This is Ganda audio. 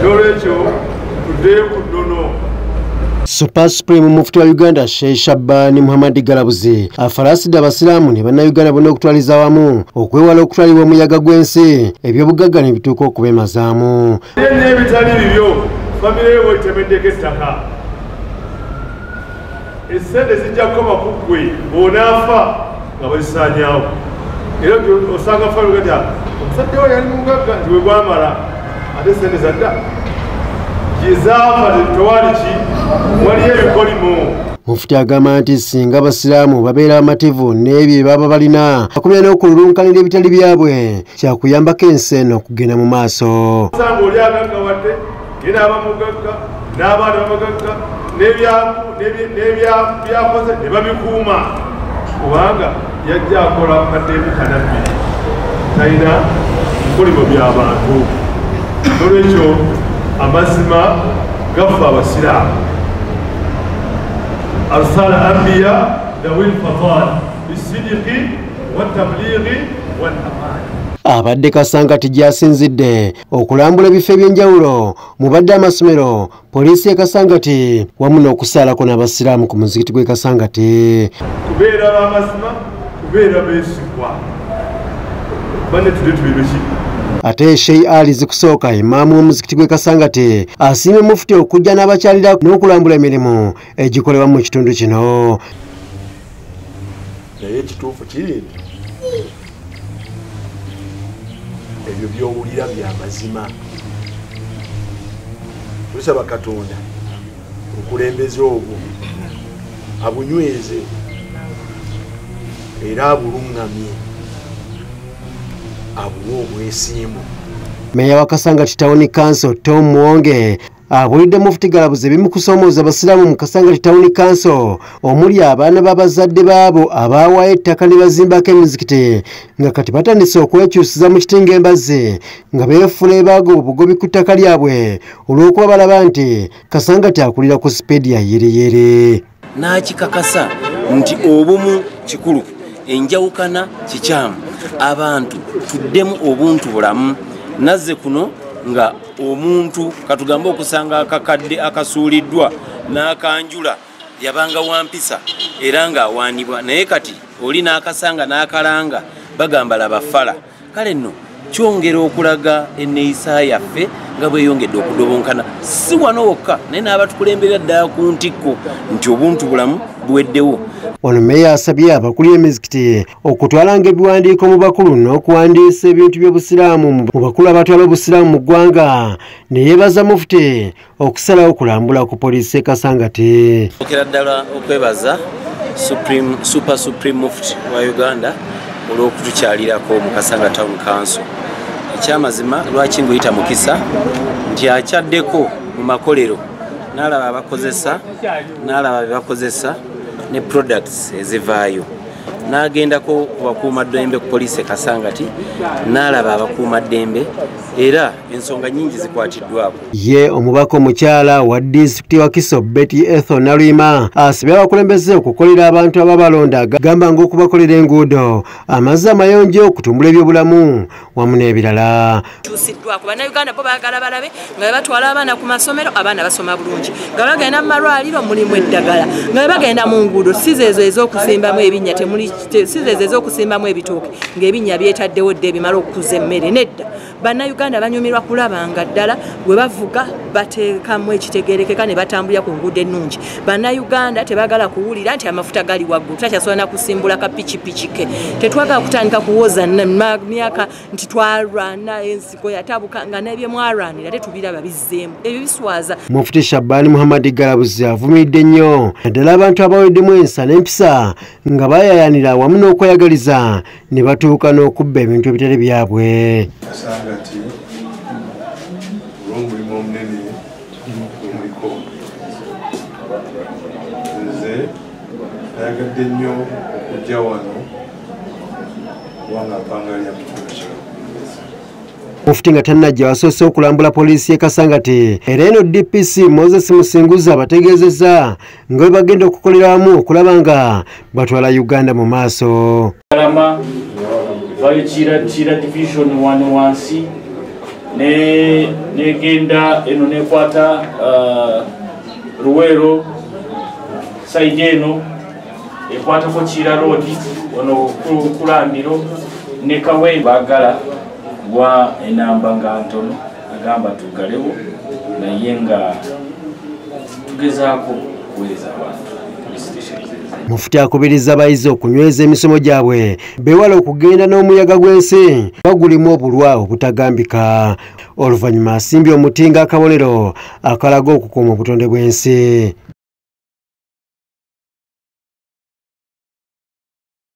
Super Supreme Mufti wa Uganda Sheikh Shabani Muhammad Galabuzi afarasida abasiramu ne bannayuganda bonna okutwaliza wamu okwewala okutwalibwa omuyaga gw'ensi ebyobugagga ne bituuka okubemazaamu. N'ebitali bibyo famire wo temendeke ettaka essente zijja kukoma ku ggwe bw'onaafa nga bazisaanyaawo era osanga famire gati omusajja we yali mugagga nti we gwamala ate essente zadda gizaafa tewali ki waliyo ebikolimo. Mufti agamba nti singa abasiraamu babeera amativu n'ebyo baba balina akumira n'okululunkanira ebitali byabwe kyakuyambako ensi eno okugenda mu maaso. Osanga oli agaggawadde era abamugagga n'abaana bamugagga n'ebyakoze ne babikuuma kubanga yajja akola kaddeemu kanabbiri talina bikolimo by'abantu. Olwekyo amazima gafa abasiraamu أرسل أنبياء ذوي الفضائل بالصدق والتبليغ والأمانة. Abadde Kasangati gyasinzidde okulambula ebifo ebyenjawulo mubadde amasomero poliisi e Kasangati wamu n'okusaalako n'abasiraamu ku muzikiti gw'e Kasangati. Kubeera b'amazima kubeera beesigwa banne tudde tubibeki. Ate Sheikh Ali Zikusooka imaamu w'omuzikiti gw'e Kasangati asiimye Mufti okujja n'abakyalira n'okulambula emirimu egikolebwa mu kitundu kino. Naye ekituufu kiri ebyo by'owulira bya mazima. Tusaba Katonda obukulembeze obwo abunyweze era abulungamye abuwe obwesimbu. Meya wa Kasangati Town Council Tom Mwonge abulidde Mufti Galabuzi ebimu kusomooza abasiraamu mu Kasangati Town Council omuli abaana b'abazadde baabo abaawayo ettaka ne bazimbako emizikiti nga kati batandise okwekyusiza mu kitinga embazzi nga beefula ebaaga obugobi ku ttaka lyabwe olw'okuba balaba nti Kasangati akulira ku sipeedi ya yereyere. N'akikakasa nti obumu kikulu enjawukana kikyamu abantu tuddemu obuntu bulamu nazze kuno nga omuntu katugambe okusanga akakadde akasuuliddwa n'akanjula yabanga wampisa era nga awaanibwa naye kati oli n'akasanga n'akalanga bagamba labafala kale nno kyongera okulaga enneeyisa yaffe nga bweyongedde okudobonkana si wano wokka naye n'abatukulembera ddala ku ntikko nti obuntu bulamu buweddewo. Ono Meya asabye abakulira emizikiti okutwalanga ebiwandiiko mu bakulu n'okuwandiisa ebintu by'obusiraamu mu bakulu abatwala obusiraamu mu ggwanga ne yeebaza Mufti okusalawo okulambula ku poliisi e Kasangati. Okera ddala okwebaza Super Supreme Mufti wa Uganda olw'okutukyalirako mu Kasangati Town Council. Ekyamazima lwaki nguyita mukisa nti akyaddeko mu makolero n'alaba abakozesa n'alaba bebakozesa ne products ezivaayo n'agendako ku bakuumaddembe ku poliisi e Kasangati n'alaba abakuumaddembe era ensonga nnyingi zikwatiddwako. Ye omubaka omukyala wa disitulikiti wa Kiso Betty Ethel Nalwima asibye abakulembeze okukolera abantu ababalonda agamba ng'okubakolera enguudo amazzi amayonjo okutumbula ebyobulamu wamu n'ebirala. Kyusiddwako bannayuganda bo baagala balabe nga batwala abaana ku masomero abaana basoma bulungi nga bagenda mu malwaliro mulimu eddagala nga bagenda mu nguudo sizeezo ez'okusimbamu ebinnya sizeezo ez'okusimbamu ebitooke ng'ebinnya byetaddewo dde ebimala okukuza emmere nedda. Bannayuganda banyumirwa kulaba nga ddala bwe bavuga bateekamu ekitegeerekeka ne batambulira ku nguudo ennungi. Bannayuganda tebagala kuwulira nti amafuta gali waggulu takyasobola na kusimbula ka pikipiki ke. Tetwagala kutandika kuwoza myaka nti twarwana ensiko yatabuka nga n'ebyo mwarwanira tetubiraba bizzeemu ebyo biswaza. Mufti Shabani Muhammad Galabuzi avumiridde nnyo naddala abantu abaweddemu ensa n'empisa nga bayayanira wamu n'okweyagaliza ne batuuka n'okubba ebintu ebitali byabwe. Kasangati olw'omulimu omunene omuliko nze nayagadde nnyo okujja wano kubanga mpangalira mu kitundu kino. Mufti nga tannajja wasoose okulambula poliisi e Kasangati era eno DPC Moses Musinguza bategeezezza nga bwe bagenda okukolera wamu okulaba nga batwala Uganda mu maaso. Bayo Chira Division 1 wansi negenda eno nekwata Luwero side eno ekwatako Kira Road ono Kulambiro ne Kawe bagala wa enamba nga ntono agamba tugalewo naye nga tugezaako kuweereza abantu. Mufuti akubiriza abayizi okunyweza emisomo gyabwe bewala okugenda n'omuyaga gw'ensi bagulimu obulwa obutagambika. Oluvannyuma asimbye omuti ng'akabonero akalaga okukuuma obutonde bw'ensi.